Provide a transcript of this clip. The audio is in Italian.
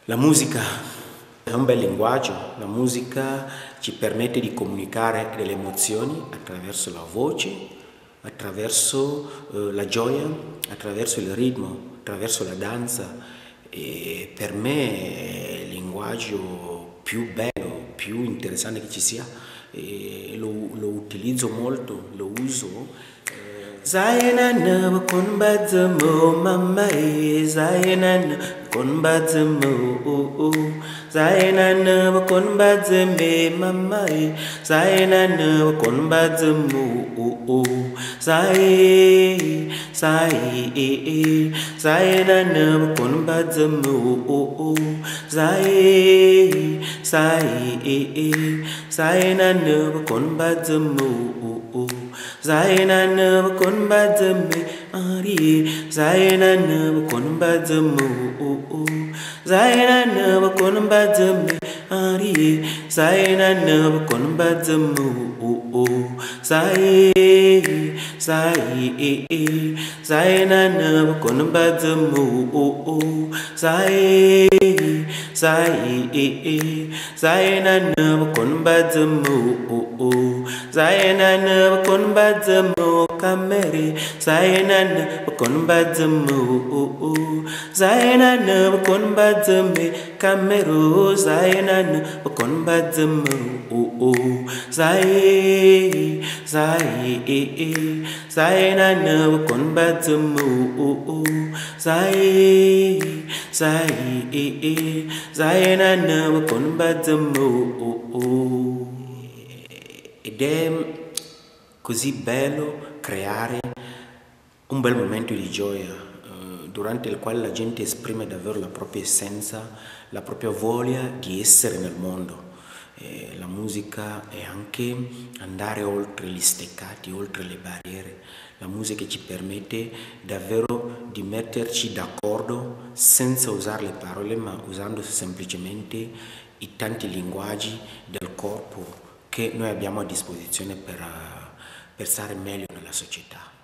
La musica è un bel linguaggio, la musica ci permette di comunicare delle emozioni attraverso la voce, attraverso la gioia, attraverso il ritmo, attraverso la danza. E per me è il linguaggio più bello, più interessante che ci sia, e lo utilizzo molto, lo uso. Zainana kun bazamo mama zainana kun bazamo zainana kun bazame mama zainana kun bazamo zainana kun bazamo zainana kun bazamo Zainana kun bazame ari Zainana kun bazamo Zainana kun bazame ari Zainana kun bazamo Zainana kun bazamo Zainana kun bazamo Zainana kun bazamo kamere Zainana kun bazamo Zainana kun bazame kamero Zainana kun bazamo Zainana kun bazamo Zainana kun bazamo. Ed è così bello creare un bel momento di gioia durante il quale la gente esprime davvero la propria essenza, la propria voglia di essere nel mondo. La musica è anche andare oltre gli steccati, oltre le barriere. La musica ci permette davvero di metterci d'accordo senza usare le parole, ma usando semplicemente i tanti linguaggi del corpo che noi abbiamo a disposizione per stare meglio nella società.